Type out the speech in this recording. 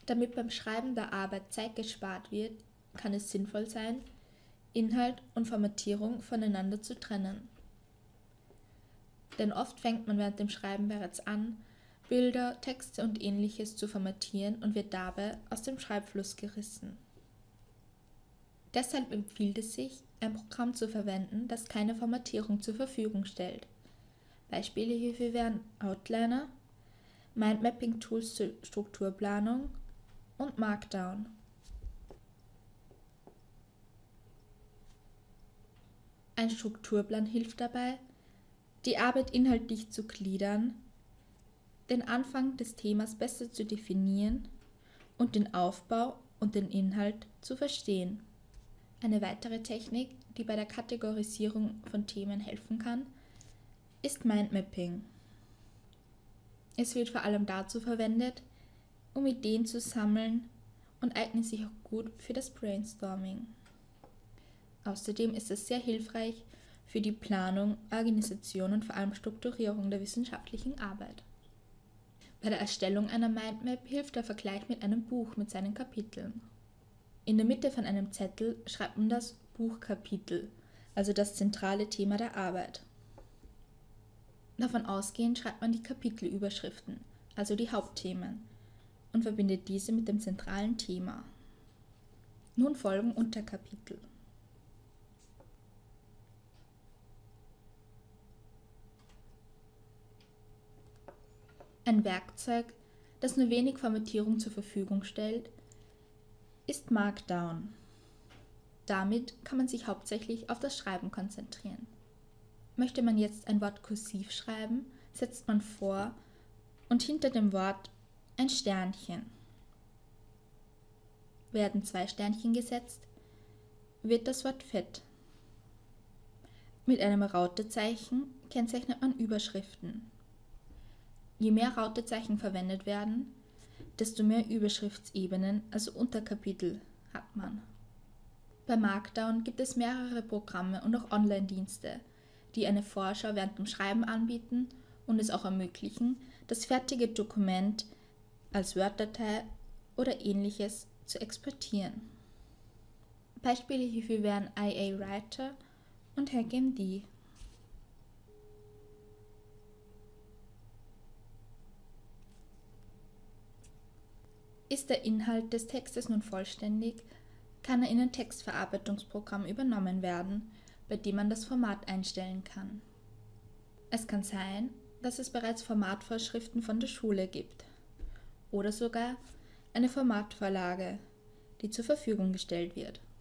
Damit beim Schreiben der Arbeit Zeit gespart wird, kann es sinnvoll sein, Inhalt und Formatierung voneinander zu trennen. Denn oft fängt man während dem Schreiben bereits an, Bilder, Texte und Ähnliches zu formatieren und wird dabei aus dem Schreibfluss gerissen. Deshalb empfiehlt es sich, ein Programm zu verwenden, das keine Formatierung zur Verfügung stellt. Beispiele hierfür wären Outliner, Mindmapping-Tools zur Strukturplanung und Markdown. Ein Strukturplan hilft dabei, die Arbeit inhaltlich zu gliedern, den Anfang des Themas besser zu definieren und den Aufbau und den Inhalt zu verstehen. Eine weitere Technik, die bei der Kategorisierung von Themen helfen kann, ist Mindmapping. Es wird vor allem dazu verwendet, um Ideen zu sammeln und eignet sich auch gut für das Brainstorming. Außerdem ist es sehr hilfreich für die Planung, Organisation und vor allem Strukturierung der wissenschaftlichen Arbeit. Bei der Erstellung einer Mindmap hilft der Vergleich mit einem Buch mit seinen Kapiteln. In der Mitte von einem Zettel schreibt man das Buchkapitel, also das zentrale Thema der Arbeit. Davon ausgehend schreibt man die Kapitelüberschriften, also die Hauptthemen, und verbindet diese mit dem zentralen Thema. Nun folgen Unterkapitel. Ein Werkzeug, das nur wenig Formatierung zur Verfügung stellt, ist Markdown. Damit kann man sich hauptsächlich auf das Schreiben konzentrieren. Möchte man jetzt ein Wort kursiv schreiben, setzt man vor und hinter dem Wort ein Sternchen. Werden 2 Sternchen gesetzt, wird das Wort fett. Mit einem Rautezeichen kennzeichnet man Überschriften. Je mehr Rautezeichen verwendet werden, desto mehr Überschriftsebenen, also Unterkapitel, hat man. Bei Markdown gibt es mehrere Programme und auch Online-Dienste, die eine Vorschau während dem Schreiben anbieten und es auch ermöglichen, das fertige Dokument als Word-Datei oder ähnliches zu exportieren. Beispiele hierfür wären IA Writer und HackMD. Ist der Inhalt des Textes nun vollständig, kann er in ein Textverarbeitungsprogramm übernommen werden, bei dem man das Format einstellen kann. Es kann sein, dass es bereits Formatvorschriften von der Schule gibt oder sogar eine Formatvorlage, die zur Verfügung gestellt wird.